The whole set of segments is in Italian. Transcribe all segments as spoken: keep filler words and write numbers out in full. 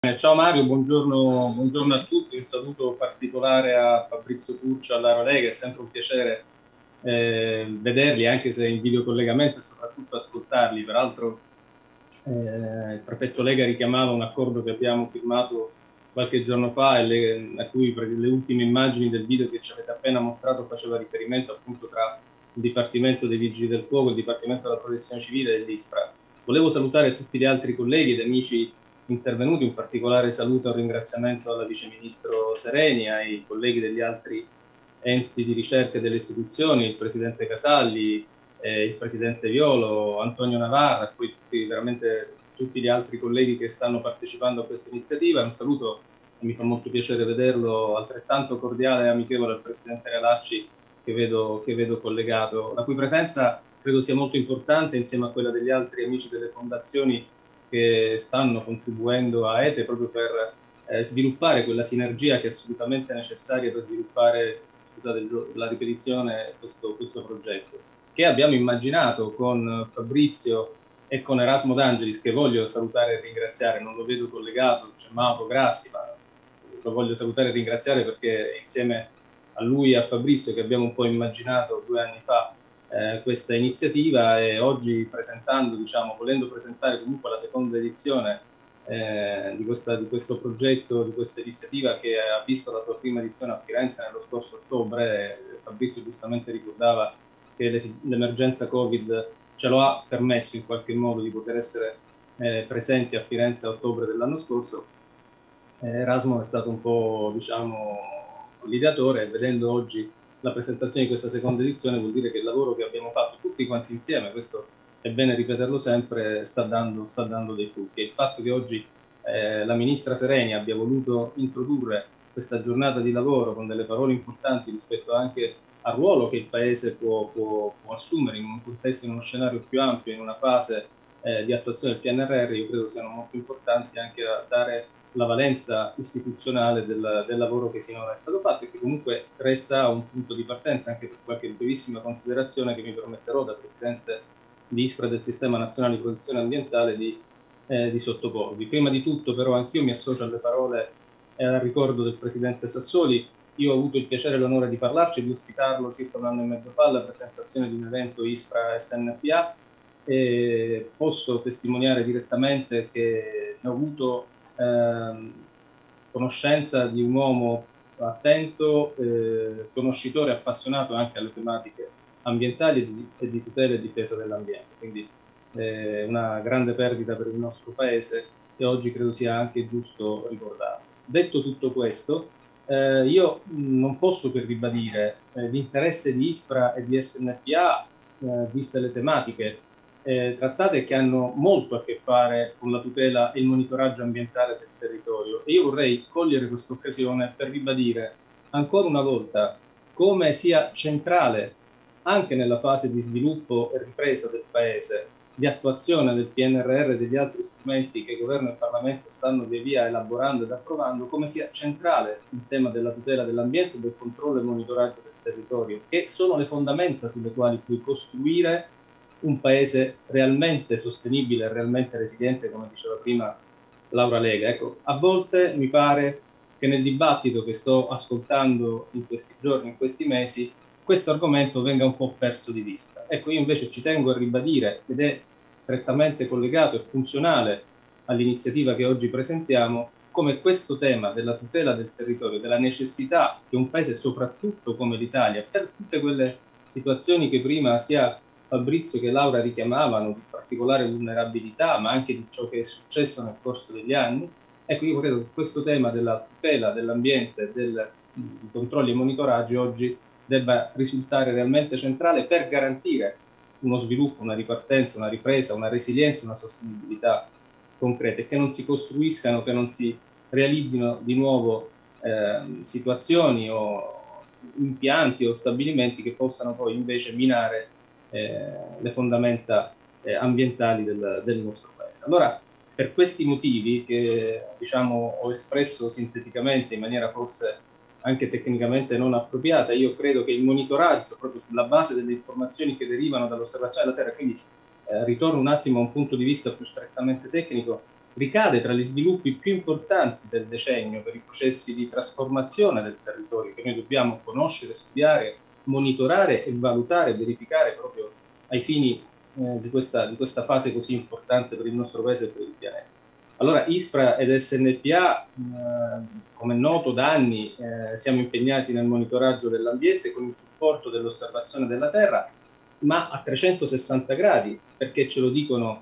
Eh, Ciao Mario, buongiorno, buongiorno a tutti, un saluto particolare a Fabrizio Curcio, all'Ara Lega, è sempre un piacere eh, vederli, anche se in videocollegamento e soprattutto ascoltarli. Peraltro eh, il prefetto Lega richiamava un accordo che abbiamo firmato qualche giorno fa e le, a cui le ultime immagini del video che ci avete appena mostrato faceva riferimento appunto tra il Dipartimento dei Vigili del Fuoco, il Dipartimento della Protezione Civile e l'ISPRA. Volevo salutare tutti gli altri colleghi ed amici intervenuti, un particolare saluto e un ringraziamento alla Vice Ministro Sereni, ai colleghi degli altri enti di ricerca delle istituzioni, il Presidente Casalli, eh, il Presidente Violo, Antonio Navarra, e poi tutti, veramente tutti gli altri colleghi che stanno partecipando a questa iniziativa. Un saluto, mi fa molto piacere vederlo, altrettanto cordiale e amichevole al Presidente Galacci che vedo, che vedo collegato, la cui presenza credo sia molto importante insieme a quella degli altri amici delle fondazioni che stanno contribuendo a Ete proprio per eh, sviluppare quella sinergia che è assolutamente necessaria per sviluppare, scusate la ripetizione, questo, questo progetto, che abbiamo immaginato con Fabrizio e con Erasmo D'Angelis, che voglio salutare e ringraziare. Non lo vedo collegato, c'è Mauro Grassi, ma lo voglio salutare e ringraziare perché insieme a lui e a Fabrizio che abbiamo un po' immaginato due anni fa eh, questa iniziativa, e oggi presentando, diciamo, volendo presentare comunque la seconda edizione eh, di, questa, di questo progetto, di questa iniziativa che ha visto la sua prima edizione a Firenze nello scorso ottobre. Fabrizio giustamente ricordava che l'emergenza Covid ce lo ha permesso in qualche modo di poter essere eh, presenti a Firenze a ottobre dell'anno scorso. Eh, Erasmo è stato un po', diciamo, l'ideatore, e vedendo oggi la presentazione di questa seconda edizione vuol dire che il lavoro che abbiamo fatto tutti quanti insieme, questo è bene ripeterlo sempre, sta dando, sta dando dei frutti. E il fatto che oggi eh, la Ministra Sereni abbia voluto introdurre questa giornata di lavoro con delle parole importanti rispetto anche al ruolo che il Paese può, può, può assumere in un contesto, in uno scenario più ampio, in una fase eh, di attuazione del P N R R, io credo siano molto importanti anche a dare la valenza istituzionale del, del lavoro che sinora è stato fatto, e che comunque resta un punto di partenza anche per qualche brevissima considerazione che mi permetterò da Presidente di ISPRA del Sistema Nazionale di Protezione Ambientale di, eh, di sottoporvi. Prima di tutto però anch'io mi associo alle parole e al ricordo del Presidente Sassoli. Io ho avuto il piacere e l'onore di parlarci, di ospitarlo circa un anno e mezzo fa alla presentazione di un evento ISPRA S N P A, e posso testimoniare direttamente che ho avuto ehm, conoscenza di un uomo attento, eh, conoscitore e appassionato anche alle tematiche ambientali e di, e di tutela e difesa dell'ambiente. Quindi eh, una grande perdita per il nostro Paese, e oggi credo sia anche giusto ricordarlo. Detto tutto questo, eh, io mh, non posso che ribadire eh, l'interesse di ISPRA e di S N P A, eh, viste le tematiche eh, trattate, che hanno molto a che fare con la tutela e il monitoraggio ambientale del territorio. E io vorrei cogliere questa occasione per ribadire ancora una volta come sia centrale, anche nella fase di sviluppo e ripresa del Paese, di attuazione del P N R R e degli altri strumenti che Governo e Parlamento stanno via via elaborando ed approvando, come sia centrale il tema della tutela dell'ambiente, del controllo e monitoraggio del territorio, che sono le fondamenta sulle quali puoi costruire un Paese realmente sostenibile e realmente resiliente, come diceva prima Laura Lega. Ecco, a volte mi pare che nel dibattito che sto ascoltando in questi giorni, in questi mesi, questo argomento venga un po' perso di vista. Ecco, io invece ci tengo a ribadire, ed è strettamente collegato e funzionale all'iniziativa che oggi presentiamo, come questo tema della tutela del territorio, della necessità che un Paese, soprattutto come l'Italia, per tutte quelle situazioni che prima sia Fabrizio che Laura richiamavano, di particolare vulnerabilità, ma anche di ciò che è successo nel corso degli anni, ecco, io credo che questo tema della tutela dell'ambiente, del controlli e monitoraggi oggi debba risultare realmente centrale per garantire uno sviluppo, una ripartenza, una ripresa, una resilienza, una sostenibilità concreta, e che non si costruiscano, che non si realizzino di nuovo eh, situazioni o impianti o stabilimenti che possano poi invece minare eh, le fondamenta eh, ambientali del, del nostro Paese. Allora, per questi motivi che, diciamo, ho espresso sinteticamente in maniera forse anche tecnicamente non appropriata, io credo che il monitoraggio, proprio sulla base delle informazioni che derivano dall'osservazione della Terra, quindi eh, ritorno un attimo a un punto di vista più strettamente tecnico, ricade tra gli sviluppi più importanti del decennio per i processi di trasformazione del territorio che noi dobbiamo conoscere, studiare, monitorare e valutare e verificare proprio ai fini eh, di, questa, di questa fase così importante per il nostro paese e per il pianeta. Allora ISPRA ed S N P A, eh, come è noto da anni, eh, siamo impegnati nel monitoraggio dell'ambiente con il supporto dell'osservazione della Terra, ma a trecentosessanta gradi, perché ce lo dicono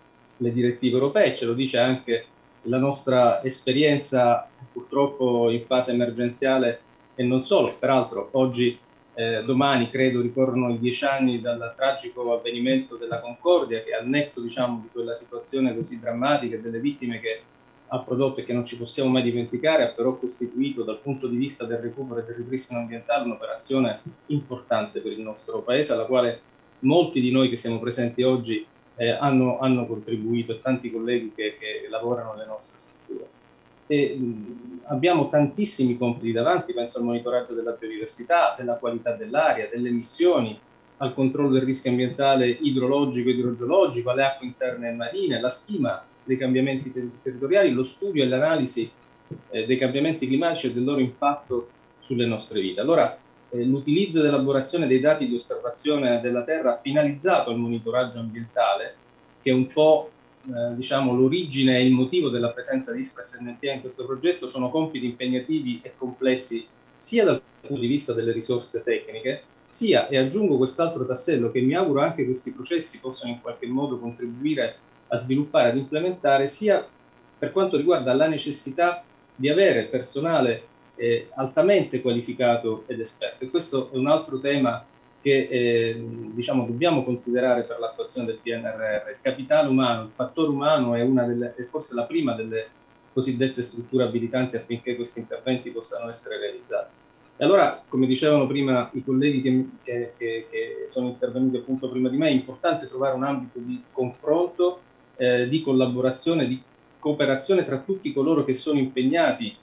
le direttive europee, ce lo dice anche la nostra esperienza purtroppo in fase emergenziale e non solo. Peraltro oggi, eh, domani credo, ricorrono i dieci anni dal tragico avvenimento della Concordia, che al netto diciamo di quella situazione così drammatica e delle vittime che ha prodotto e che non ci possiamo mai dimenticare, ha però costituito dal punto di vista del recupero e del ripristino ambientale un'operazione importante per il nostro paese, alla quale molti di noi che siamo presenti oggi eh, hanno, hanno contribuito, e tanti colleghi che, che lavorano nelle nostre strutture. E, mh, abbiamo tantissimi compiti davanti, penso al monitoraggio della biodiversità, della qualità dell'aria, delle emissioni, al controllo del rischio ambientale idrologico e idrogeologico, alle acque interne e marine, la stima dei cambiamenti ter territoriali, lo studio e l'analisi eh, dei cambiamenti climatici e del loro impatto sulle nostre vite. Allora, eh, l'utilizzo ed elaborazione dei dati di osservazione della Terra finalizzato al monitoraggio ambientale, che è un po' eh, diciamo, l'origine e il motivo della presenza di ISPRA e S N P A in questo progetto, sono compiti impegnativi e complessi sia dal punto di vista delle risorse tecniche, sia, e aggiungo quest'altro tassello, che mi auguro anche questi processi possano in qualche modo contribuire a sviluppare, ad implementare, sia per quanto riguarda la necessità di avere personale eh, altamente qualificato ed esperto. E questo è un altro tema che eh, diciamo, dobbiamo considerare per l'attuazione del P N R R. Il capitale umano, il fattore umano è, una delle, è forse la prima delle cosiddette strutture abilitanti affinché questi interventi possano essere realizzati. E allora, come dicevano prima i colleghi che, che, che, che sono intervenuti appunto prima di me, è importante trovare un ambito di confronto, eh, di collaborazione, di cooperazione tra tutti coloro che sono impegnati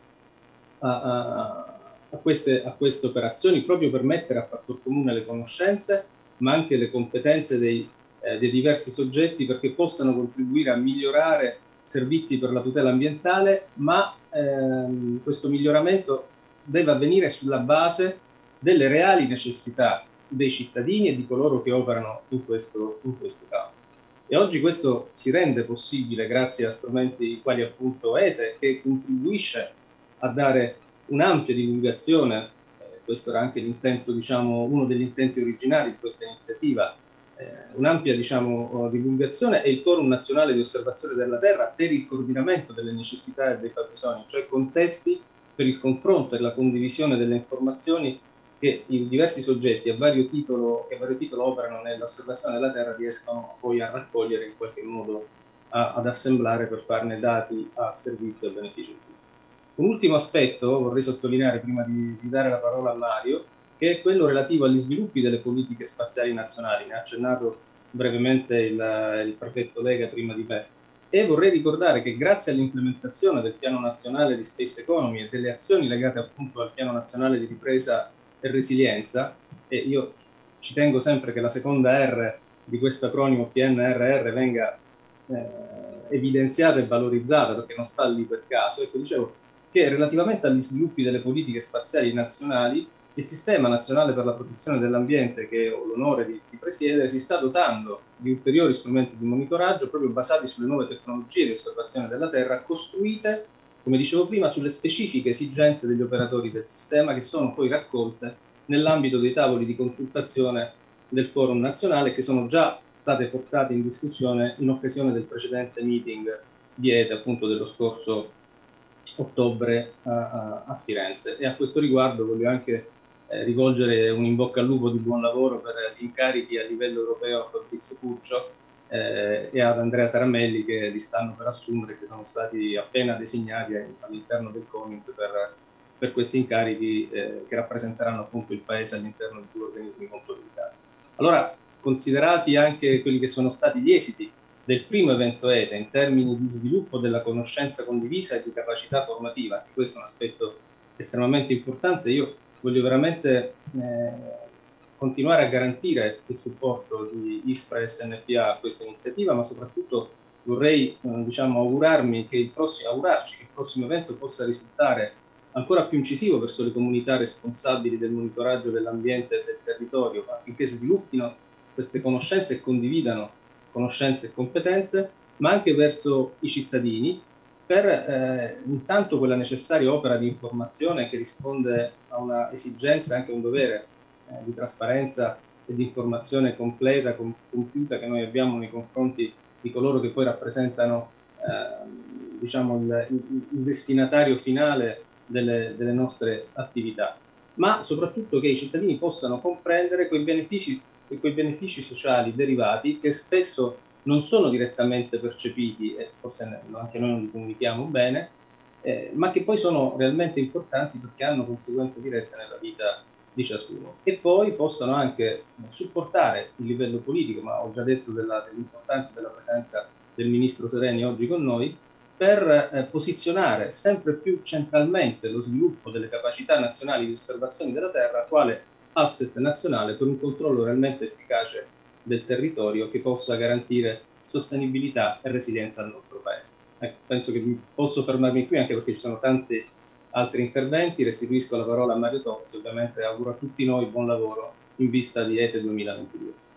a, a, a, queste, a queste operazioni, proprio per mettere a fattor comune le conoscenze, ma anche le competenze dei, eh, dei diversi soggetti, perché possano contribuire a migliorare servizi per la tutela ambientale, ma ehm, questo miglioramento deve avvenire sulla base delle reali necessità dei cittadini e di coloro che operano in questo, in questo campo. E oggi questo si rende possibile grazie a strumenti quali appunto E T E, che contribuisce a dare un'ampia divulgazione, eh, questo era anche l'intento, diciamo, uno degli intenti originari di questa iniziativa, eh, un'ampia diciamo, divulgazione, e il Forum Nazionale di Osservazione della Terra per il coordinamento delle necessità e dei fabbisogni, cioè contesti per il confronto e la condivisione delle informazioni che i diversi soggetti a vario titolo, che a vario titolo operano nell'osservazione della Terra riescono poi a raccogliere in qualche modo, a, ad assemblare per farne dati a servizio e a beneficio di tutti. Un ultimo aspetto vorrei sottolineare prima di, di dare la parola a Mario, che è quello relativo agli sviluppi delle politiche spaziali nazionali. Ne ha accennato brevemente il, il prefetto Lega prima di me. E vorrei ricordare che grazie all'implementazione del Piano Nazionale di Space Economy e delle azioni legate appunto al Piano Nazionale di Ripresa e Resilienza, e io ci tengo sempre che la seconda R di questo acronimo P N R R venga eh, evidenziata e valorizzata, perché non sta lì per caso. Ecco, dicevo che relativamente agli sviluppi delle politiche spaziali nazionali, il Sistema Nazionale per la Protezione dell'Ambiente, che ho l'onore di, di presiedere, si sta dotando di ulteriori strumenti di monitoraggio proprio basati sulle nuove tecnologie di osservazione della Terra, costruite, come dicevo prima, sulle specifiche esigenze degli operatori del sistema, che sono poi raccolte nell'ambito dei tavoli di consultazione del Forum nazionale, che sono già state portate in discussione in occasione del precedente meeting di E T E, appunto dello scorso ottobre a, a Firenze. E a questo riguardo voglio anche eh, rivolgere un in bocca al lupo di buon lavoro per gli incarichi a livello europeo a Fabrizio Curcio eh, e ad Andrea Taramelli, che li stanno per assumere, che sono stati appena designati all'interno del CONINT per, per questi incarichi eh, che rappresenteranno appunto il Paese all'interno di due organismi consolidati. Allora, considerati anche quelli che sono stati gli esiti del primo evento E T E in termini di sviluppo della conoscenza condivisa e di capacità formativa, anche questo è un aspetto estremamente importante, io voglio veramente eh, continuare a garantire il supporto di ISPRA e S N P A a questa iniziativa, ma soprattutto vorrei eh, diciamo, augurarmi che il prossimo, augurarci che il prossimo evento possa risultare ancora più incisivo verso le comunità responsabili del monitoraggio dell'ambiente e del territorio, affinché sviluppino queste conoscenze e condividano conoscenze e competenze, ma anche verso i cittadini, per eh, intanto quella necessaria opera di informazione che risponde a una esigenza e anche a un dovere eh, di trasparenza e di informazione completa, com compiuta che noi abbiamo nei confronti di coloro che poi rappresentano eh, diciamo il, il, il destinatario finale delle, delle nostre attività, ma soprattutto che i cittadini possano comprendere quei benefici, quei benefici sociali derivati che spesso non sono direttamente percepiti, e forse anche noi non li comunichiamo bene, eh, ma che poi sono realmente importanti perché hanno conseguenze dirette nella vita di ciascuno, e poi possano anche supportare il livello politico, ma ho già detto dell'importanza della presenza del Ministro Sereni oggi con noi, per eh, posizionare sempre più centralmente lo sviluppo delle capacità nazionali di osservazione della Terra quale asset nazionale per un controllo realmente efficace del territorio che possa garantire sostenibilità e resilienza al nostro Paese. Ecco, penso che posso fermarmi qui anche perché ci sono tanti altri interventi. Restituisco la parola a Mario Tozzi, ovviamente auguro a tutti noi buon lavoro in vista di ETE duemilaventidue.